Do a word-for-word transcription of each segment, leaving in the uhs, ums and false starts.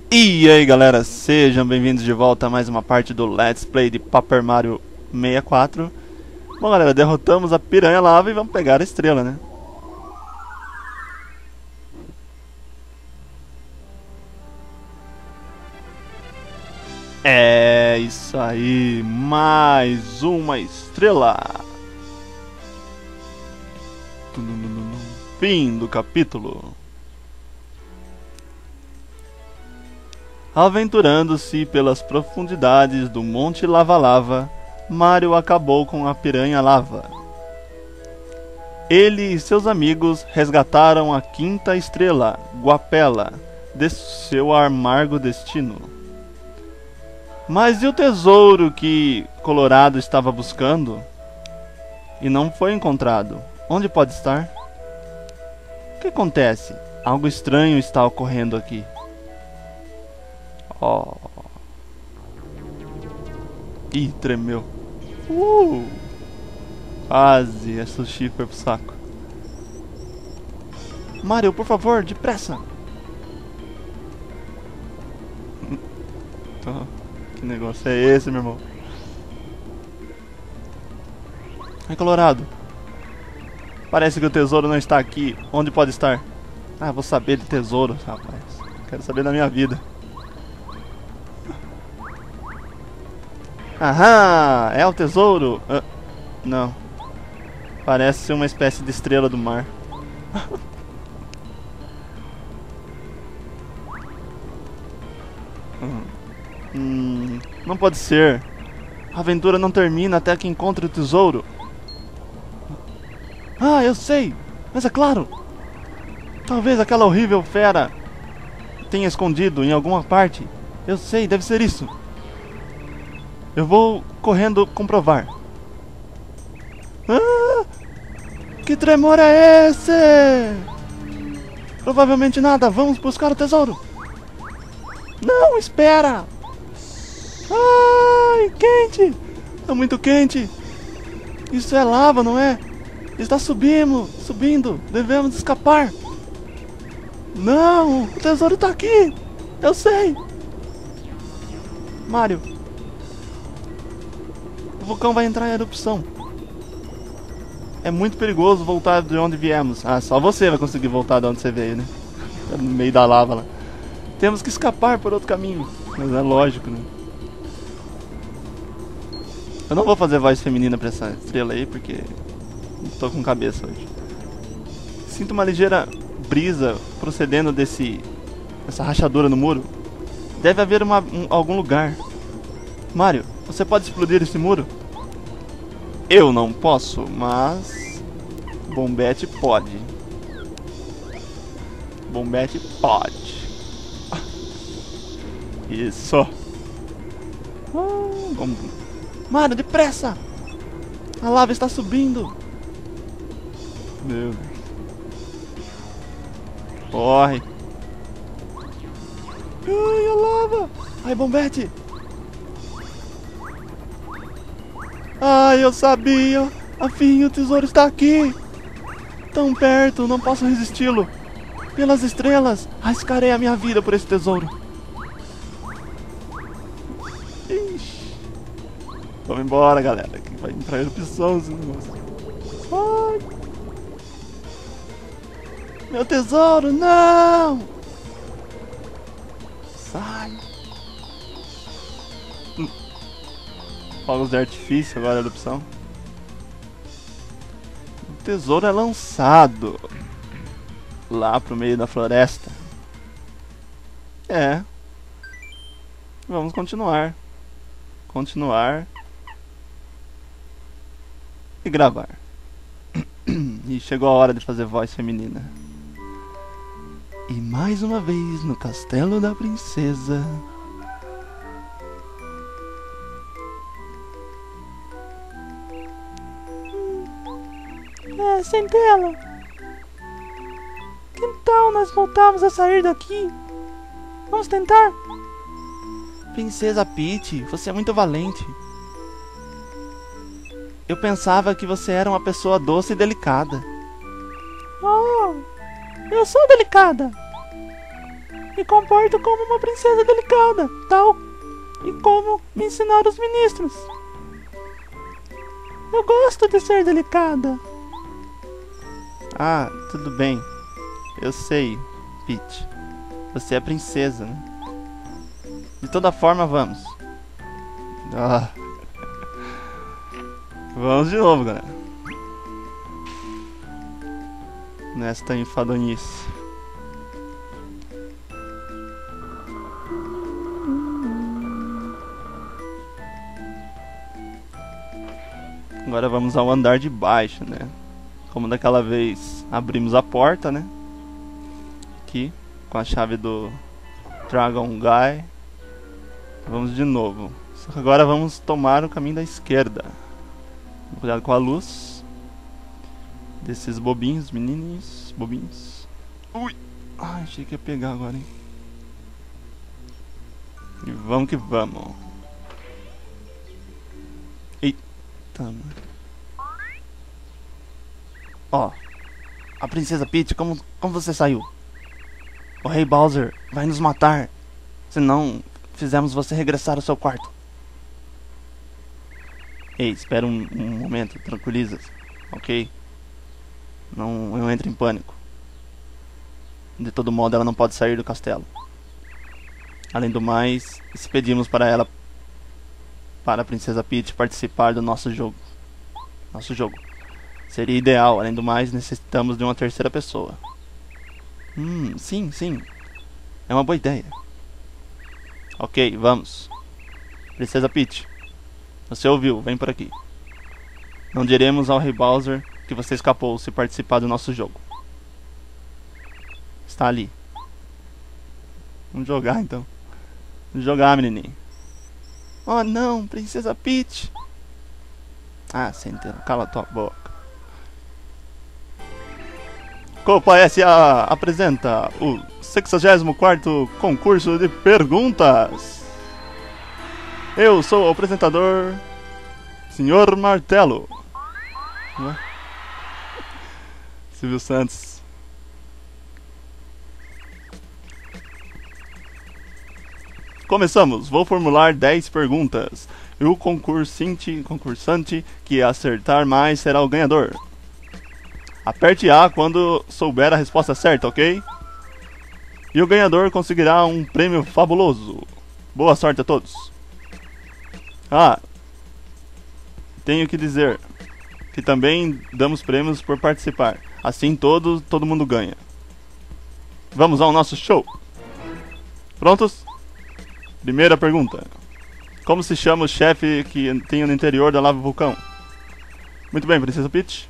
E aí galera, sejam bem-vindos de volta a mais uma parte do Let's Play de Paper Mario sessenta e quatro. Bom galera, derrotamos a piranha lava e vamos pegar a estrela, né? É isso aí, mais uma estrela. Fim do capítulo. Aventurando-se pelas profundidades do Monte Lava Lava, Mario acabou com a piranha lava. Ele e seus amigos resgataram a quinta estrela, Guapela, de seu amargo destino. Mas e o tesouro que Colorado estava buscando? E não foi encontrado. Onde pode estar? O que acontece? Algo estranho está ocorrendo aqui. Oh. Ih, tremeu. Uh. Quase, a sushi foi pro saco. Mario, por favor, depressa. Que negócio é esse, meu irmão? Ai, Colorado. Parece que o tesouro não está aqui. Onde pode estar? Ah, vou saber de tesouro, rapaz. Quero saber da minha vida. Aham, é o tesouro? Uh, não. Parece ser uma espécie de estrela do mar. hum, não pode ser. A aventura não termina até que encontre o tesouro. Ah, eu sei. Mas é claro. Talvez aquela horrível fera tenha escondido em alguma parte. Eu sei, deve ser isso. Eu vou correndo comprovar. Ah, que tremor é esse? Provavelmente nada. Vamos buscar o tesouro. Não, espera. Ai, quente. É muito quente. Isso é lava, não é? Está subindo, subindo. Devemos escapar. Não, o tesouro está aqui. Eu sei. Mario. O vulcão vai entrar em erupção. É muito perigoso voltar de onde viemos. Ah, só você vai conseguir voltar de onde você veio, né? No meio da lava lá. Temos que escapar por outro caminho. Mas é lógico, né? Eu não vou fazer voz feminina pra essa estrela aí, porque não tô com cabeça hoje. Sinto uma ligeira brisa procedendo desse... essa rachadura no muro. Deve haver uma, um, algum lugar. Mario, você pode explodir esse muro? Eu não posso, mas... Bombete pode. Bombete pode. Isso. Ah, vamos. Mario, depressa! A lava está subindo. Meu Deus. Corre. Ai, a lava! Ai, Bombete! Ai, eu sabia! Afim, o tesouro está aqui! Tão perto, não posso resisti-lo! Pelas estrelas, arriscarei a minha vida por esse tesouro! Ixi! Vamos embora, galera, que vai entrar erupção esse negócio. Ai! Meu tesouro, não! Sai! Fogos de artifício, agora a erupção. O tesouro é lançado lá pro meio da floresta. É. Vamos continuar. Continuar. E gravar. E chegou a hora de fazer voz feminina. E mais uma vez no castelo da princesa. É, Centela. Então nós voltamos a sair daqui. Vamos tentar? Princesa Peach, você é muito valente. Eu pensava que você era uma pessoa doce e delicada. Oh, eu sou delicada. Me comporto como uma princesa delicada, tal e como me ensinaram os ministros. Eu gosto de ser delicada. Ah, tudo bem. Eu sei, Peach. Você é princesa, né? De toda forma, vamos. Ah. Vamos de novo, galera. Nesta enfadonhice. Agora vamos ao andar de baixo, né? Como daquela vez abrimos a porta, né? Aqui, com a chave do Dragon Guy. Vamos de novo. Só que agora vamos tomar o caminho da esquerda. Cuidado com a luz desses bobinhos, menininhos, bobinhos. Ui! Ai, achei que ia pegar agora, hein? E vamos que vamos. Eita. Ó, a princesa Peach, como, como você saiu? O rei Bowser vai nos matar se não fizermos você regressar ao seu quarto. Ei, espera um, um momento, tranquiliza-se, ok? Não, não entre em pânico. De todo modo, ela não pode sair do castelo. Além do mais, se pedimos para ela, para a princesa Peach participar do nosso jogo. Nosso jogo. Seria ideal, além do mais, necessitamos de uma terceira pessoa. Hum, sim, sim. É uma boa ideia. Ok, vamos. Princesa Peach, você ouviu, vem por aqui. Não diremos ao rei Bowser que você escapou se participar do nosso jogo. Está ali. Vamos jogar então. Vamos jogar, menininho. Oh não, princesa Peach. Ah, senta, cala tua boca. Copa S A apresenta o sexagésimo quarto concurso de perguntas. Eu sou o apresentador, senhor Martelo. Ué? Silvio Santos. Começamos. Vou formular dez perguntas. E o concursante, concursante que acertar mais será o ganhador. Aperte A quando souber a resposta certa, ok? E o ganhador conseguirá um prêmio fabuloso. Boa sorte a todos. Ah, tenho que dizer que também damos prêmios por participar. Assim todo, todo mundo ganha. Vamos ao nosso show. Prontos? Primeira pergunta. Como se chama o chefe que tem no interior da lava vulcão? Muito bem, princesa Peach.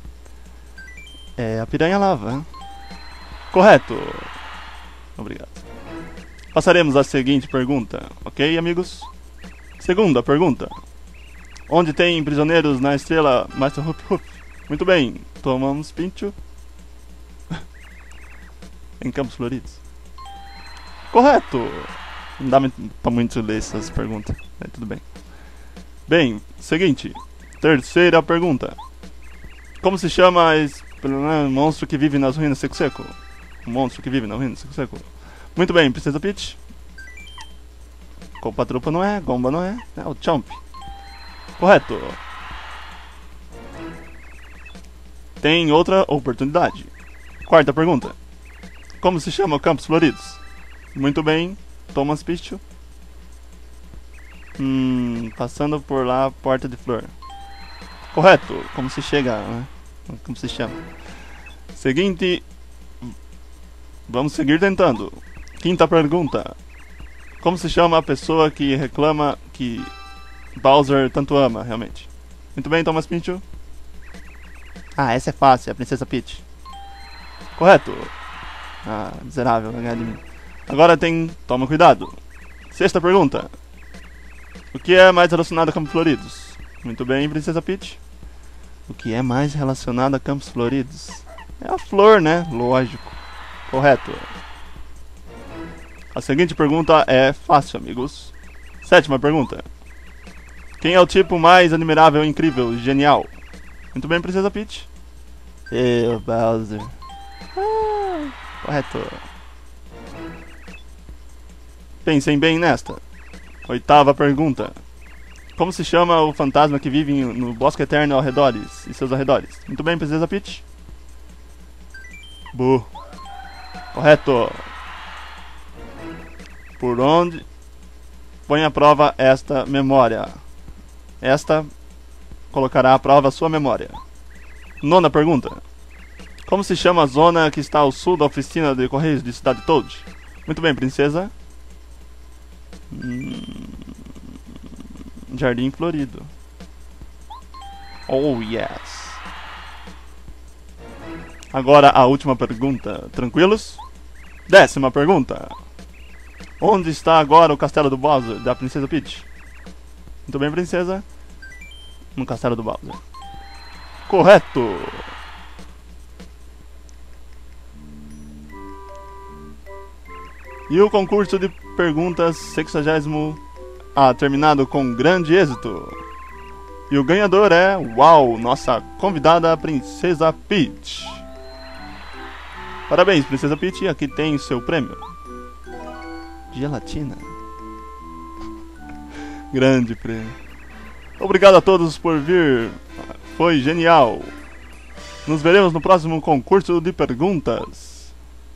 É a piranha lava, hein? Correto. Obrigado. Passaremos à seguinte pergunta, ok, amigos? Segunda pergunta. Onde tem prisioneiros na estrela Master Hup Hup? Muito bem, tomamos pincho. Em Campos Floridos. Correto. Não dá pra muito ler essas perguntas, mas tudo bem. Bem, seguinte. Terceira pergunta. Como se chama esse monstro que vive nas ruínas Seco Seco? O monstro que vive nas ruínas Seco Seco. Muito bem, princesa Peach. Copa Trupa não é, Gomba não é, é o Chomp. Correto. Tem outra oportunidade. Quarta pergunta. Como se chama o Campos Floridos? Muito bem, Thomas Pichu. Hum, passando por lá, Porta de Flor. Correto. Como se chega, né? Como se chama? Seguinte. Vamos seguir tentando. Quinta pergunta. Como se chama a pessoa que reclama que Bowser tanto ama, realmente? Muito bem, Thomas Pichu. Ah, essa é fácil, é a princesa Peach. Correto. Ah, miserável, vai ganhar de mim. Agora tem... Toma cuidado. Sexta pergunta. O que é mais relacionado a Campos Floridos? Muito bem, princesa Peach. O que é mais relacionado a Campos Floridos? É a flor, né? Lógico. Correto. A seguinte pergunta é fácil, amigos. Sétima pergunta. Quem é o tipo mais admirável, incrível e genial? Muito bem, princesa Peach. Eu, Bowser. Ah, correto. Pensem bem nesta. Oitava pergunta. Como se chama o fantasma que vive no bosque eterno ao redores e seus arredores? Muito bem, Princesa Peach. Bu. Correto. Por onde põe à prova esta memória? Esta colocará à prova a sua memória. Nona pergunta. Como se chama a zona que está ao sul da oficina de correios de Cidade Toad? Muito bem, princesa. Hum... Jardim Florido. Oh, yes. Agora a última pergunta. Tranquilos? Décima pergunta. Onde está agora o castelo do Bowser, da Princesa Peach? Muito bem, princesa. No castelo do Bowser. Correto! E o concurso de perguntas sexagésimo A terminado com grande êxito. E o ganhador é, uau, nossa convidada Princesa Peach. Parabéns, Princesa Peach, aqui tem seu prêmio. Gelatina. Grande prêmio. Obrigado a todos por vir. Foi genial. Nos veremos no próximo concurso de perguntas.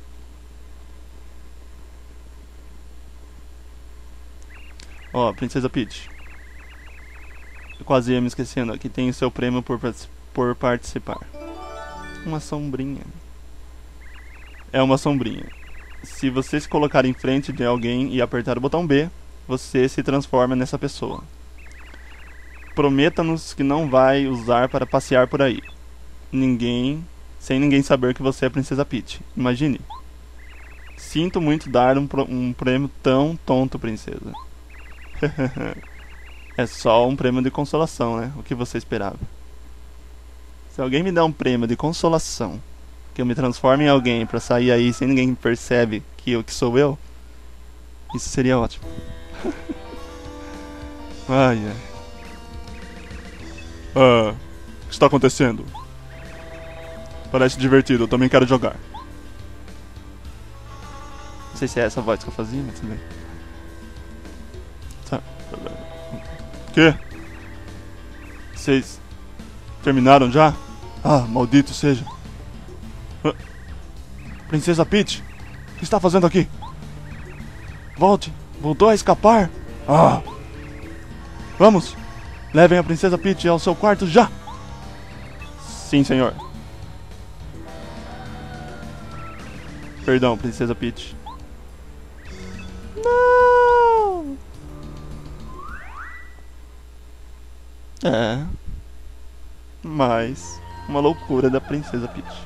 Ó, oh, Princesa Peach. Eu quase ia me esquecendo. Aqui tem o seu prêmio por, por participar. Uma sombrinha. É uma sombrinha. Se você se colocar em frente de alguém e apertar o botão B, você se transforma nessa pessoa. Prometa-nos que não vai usar para passear por aí. Ninguém, sem ninguém saber que você é Princesa Peach. Imagine. Sinto muito dar um, um prêmio tão tonto, princesa. É só um prêmio de consolação, né? O que você esperava? Se alguém me der um prêmio de consolação, que eu me transforme em alguém pra sair aí sem ninguém percebe que eu que sou eu, isso seria ótimo. Ai, ai. Ah, o que está acontecendo? Parece divertido, eu também quero jogar. Não sei se é essa voz que eu fazia, mas tudo bem. Tá. Que? Vocês terminaram já? Ah, maldito seja. Ah. Princesa Peach, o que está fazendo aqui? Volte, voltou a escapar? Ah. Vamos, levem a Princesa Peach ao seu quarto já. Sim, senhor. Perdão, Princesa Peach. Não. É. Mas uma loucura da Princesa Peach.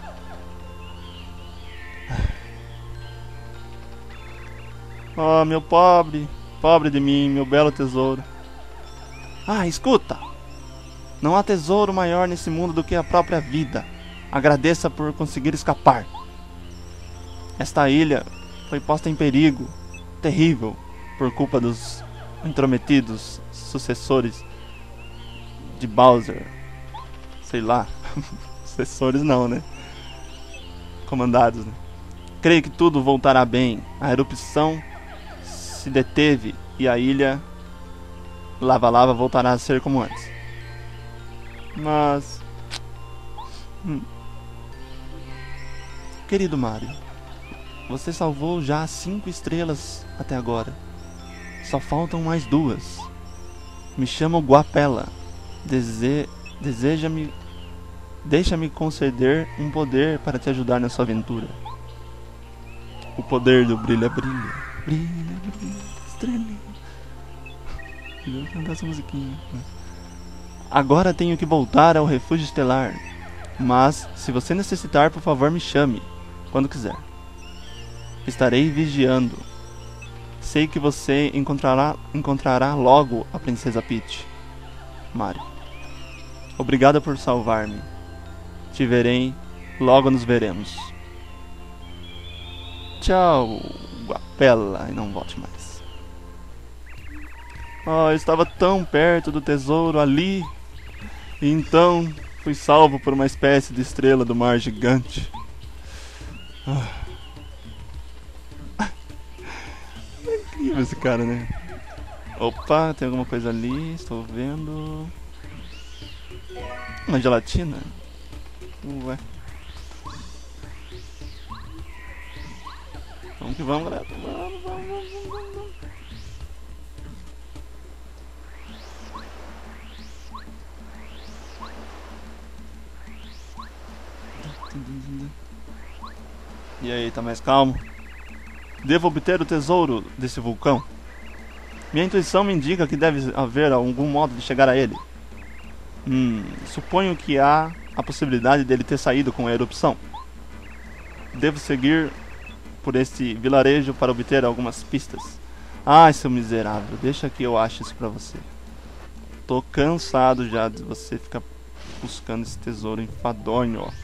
Oh, meu pobre, pobre de mim, meu belo tesouro. Ah, escuta! Não há tesouro maior nesse mundo do que a própria vida. Agradeça por conseguir escapar. Esta ilha foi posta em perigo terrível por culpa dos intrometidos sucessores de Bowser. Sei lá. Sucessores não, né? Comandados, né? Creio que tudo voltará bem. A erupção se deteve e a ilha Lava Lava voltará a ser como antes. Mas... Hum. Querido Mario, você salvou já cinco estrelas até agora. Só faltam mais duas. Me chamo Guapela. Dese... Deseja-me... Deixa-me conceder um poder para te ajudar na sua aventura. O poder do brilha, brilha. Brilha, brilha, estrelinha. Eu vou cantar essa musiquinha. Agora tenho que voltar ao refúgio estelar. Mas, se você necessitar, por favor me chame. Quando quiser. Estarei vigiando. Sei que você encontrará, encontrará logo a Princesa Peach. Mario. Obrigada por salvar-me. Te verei. Logo nos veremos. Tchau, Guapela. E não volte mais. Oh, eu estava tão perto do tesouro ali. E então fui salvo por uma espécie de estrela do mar gigante. Ah. incrível esse cara, né? Opa, tem alguma coisa ali, estou vendo. Uma gelatina? Ué. Vamos que vamos, galera. Vamos, vamos, vamos, vamos, vamos. E aí, tá mais calmo? Devo obter o tesouro desse vulcão? Minha intuição me indica que deve haver algum modo de chegar a ele. Hum, suponho que há a possibilidade dele ter saído com a erupção. Devo seguir por este vilarejo para obter algumas pistas. Ai, seu miserável, deixa que eu ache isso pra você. Tô cansado já de você ficar buscando esse tesouro enfadonho, ó.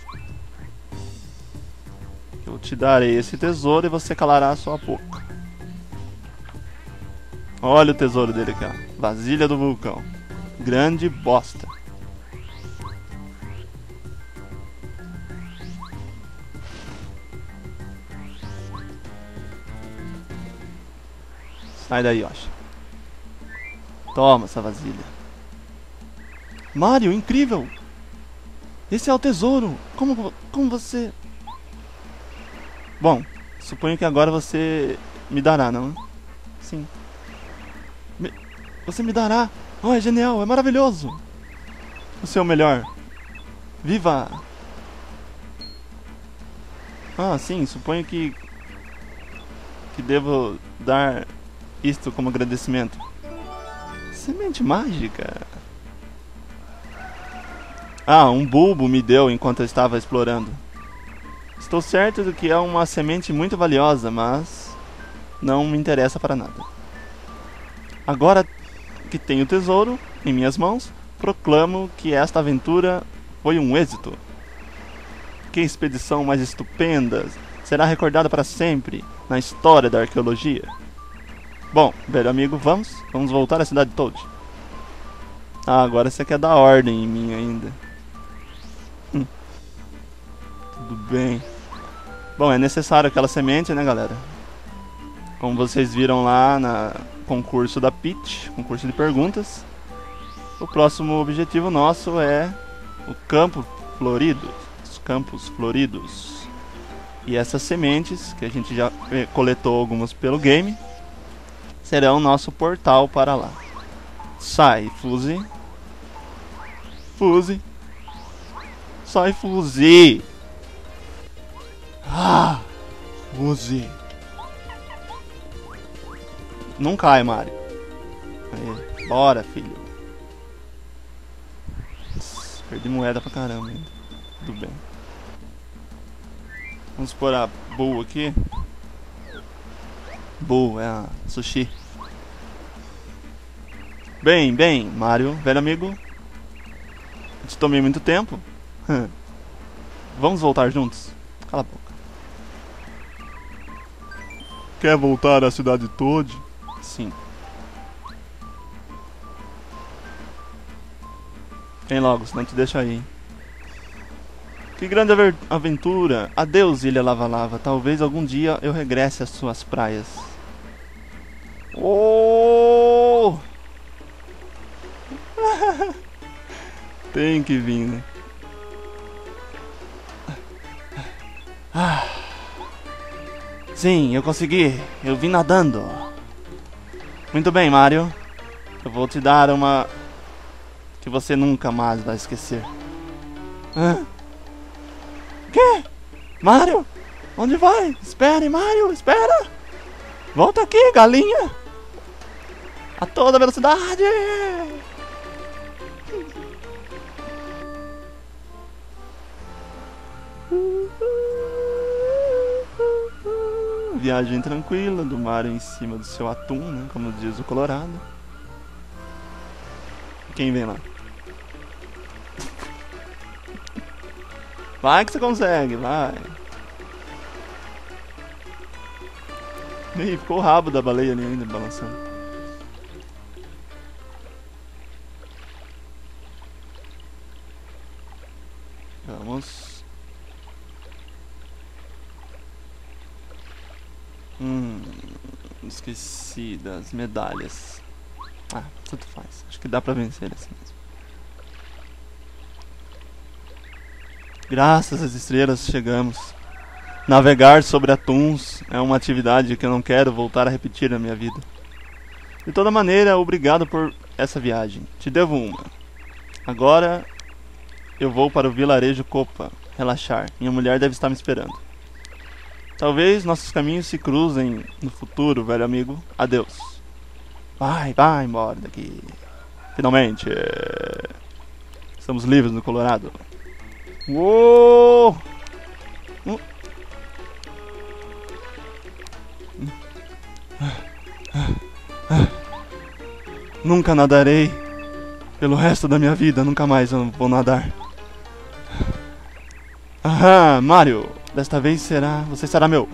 Eu te darei esse tesouro e você calará a sua boca. Olha o tesouro dele aqui, ó. Vasilha do vulcão. Grande bosta. Sai daí, Yoshi. Toma essa vasilha. Mario, incrível! Esse é o tesouro! Como, como você... Bom, suponho que agora você me dará, não? Sim. Me... Você me dará! Oh, é genial, é maravilhoso! O seu melhor. Viva! Ah, sim, suponho que... Que devo dar isto como agradecimento. Semente mágica? Ah, um bulbo me deu enquanto eu estava explorando. Estou certo de que é uma semente muito valiosa, mas não me interessa para nada. Agora que tenho o tesouro em minhas mãos, proclamo que esta aventura foi um êxito. Que expedição mais estupenda! Será recordada para sempre na história da arqueologia. Bom, velho amigo, vamos? Vamos voltar à cidade de Toad. Ah, agora você quer dar ordem em mim ainda. Hum. Tudo bem. Bom, é necessário aquela semente, né, galera? Como vocês viram lá no concurso da Peach, concurso de perguntas, o próximo objetivo nosso é o campo florido, os campos floridos. E essas sementes, que a gente já coletou algumas pelo game, serão o nosso portal para lá. Sai, Fuse. Fuse. Sai, Fuse. Ah, Fuse. Não cai, Mario. Aí, bora, filho. Perdi moeda pra caramba ainda. Tudo bem. Vamos pôr a Boo aqui. Boo, é a Sushi. Bem, bem, Mario, velho amigo. Te tomei muito tempo. Vamos voltar juntos? Cala a boca. Quer voltar à cidade Toad? Sim. Vem logo, senão te deixa aí. Que grande aventura! Adeus, Ilha Lava Lava. Talvez algum dia eu regresse às suas praias. Oh! Tem que vir, né? Ah. Sim, eu consegui. Eu vim nadando. Muito bem, Mario. Eu vou te dar uma que você nunca mais vai esquecer. Hã? Que? Mario? Onde vai? Espere, Mario, espera! Volta aqui, galinha! A toda velocidade! Viagem tranquila do Mario em cima do seu atum, né? Como diz o Colorado. Quem vem lá? Vai que você consegue, vai. Ih, ficou o rabo da baleia ali ainda balançando. Vamos. Hum. Esqueci das medalhas. Ah, tanto faz. Acho que dá pra vencer assim mesmo. Graças às estrelas chegamos. Navegar sobre atuns é uma atividade que eu não quero voltar a repetir na minha vida. De toda maneira, obrigado por essa viagem. Te devo uma. Agora eu vou para o vilarejo Copa relaxar. Minha mulher deve estar me esperando. Talvez nossos caminhos se cruzem no futuro, velho amigo. Adeus. Vai, vai embora daqui. Finalmente. É... Estamos livres no Colorado. Uou! Uh. Nunca nadarei. Pelo resto da minha vida, nunca mais eu vou nadar. Aham, Mario. Desta vez será... Você será meu.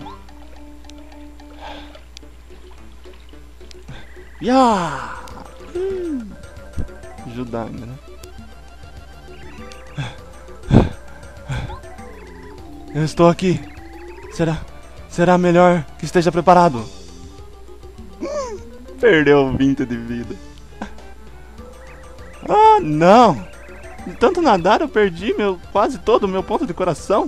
Ya! Hum. Ajudar ainda, né? Eu estou aqui. Será... Será melhor que esteja preparado. Hum. Perdeu vinte de vida. Ah, não! De tanto nadar eu perdi meu, quase todo o meu ponto de coração.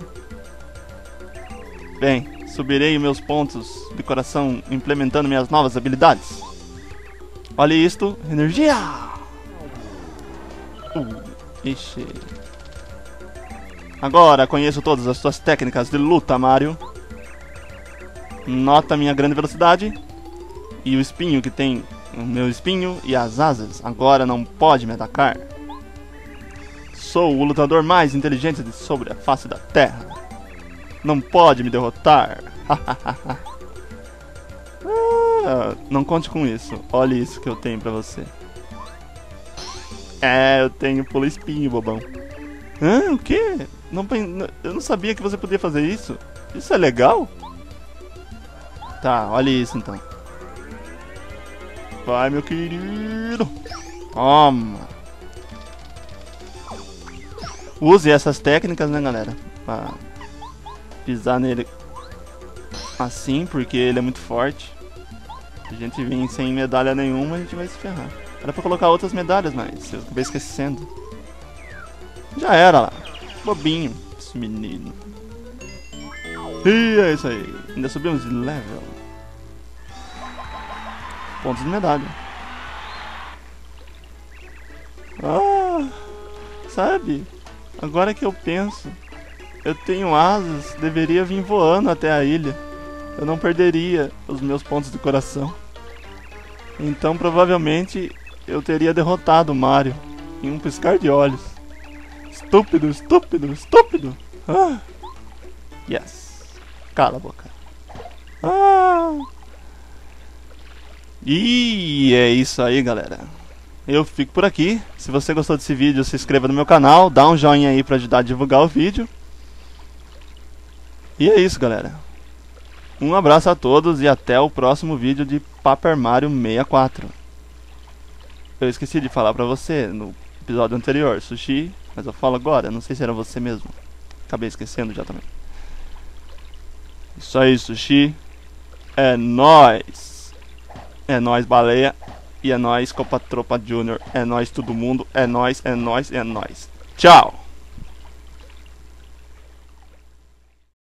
Bem, subirei meus pontos de coração implementando minhas novas habilidades. Olha isto, energia! Uh, ixi. Agora conheço todas as suas técnicas de luta, Mario. Nota minha grande velocidade. E o espinho que tem o meu espinho e as asas agora não pode me atacar. Sou o lutador mais inteligente de sobre a face da terra. Não pode me derrotar. Ah, não conte com isso. Olha isso que eu tenho pra você. É, eu tenho pula espinho, bobão. Hã? O quê? Não, eu não sabia que você podia fazer isso. Isso é legal? Tá, olha isso então. Vai, meu querido. Toma. Use essas técnicas, né, galera? Pra pisar nele assim, porque ele é muito forte. Se a gente vir sem medalha nenhuma, a gente vai se ferrar. Era pra colocar outras medalhas, mas eu acabei esquecendo. Já era lá. Bobinho, esse menino. E é isso aí. Ainda subimos de level. Pontos de medalha. Ah, sabe? Agora que eu penso, eu tenho asas, deveria vir voando até a ilha. Eu não perderia os meus pontos de coração. Então provavelmente eu teria derrotado o Mario em um piscar de olhos. Estúpido, estúpido, estúpido. Ah. Yes. Cala a boca. Ah. E é isso aí, galera. Eu fico por aqui. Se você gostou desse vídeo, se inscreva no meu canal, dá um joinha aí pra ajudar a divulgar o vídeo. E é isso, galera. Um abraço a todos e até o próximo vídeo de Paper Mario sessenta e quatro. Eu esqueci de falar pra você no episódio anterior, Sushi, mas eu falo agora, não sei se era você mesmo. Acabei esquecendo já também. Isso aí, Sushi. É nóis. É nóis, baleia. E é nóis, Copa Tropa Júnior. É nóis, todo mundo. É nóis, é nóis, é nóis. Tchau!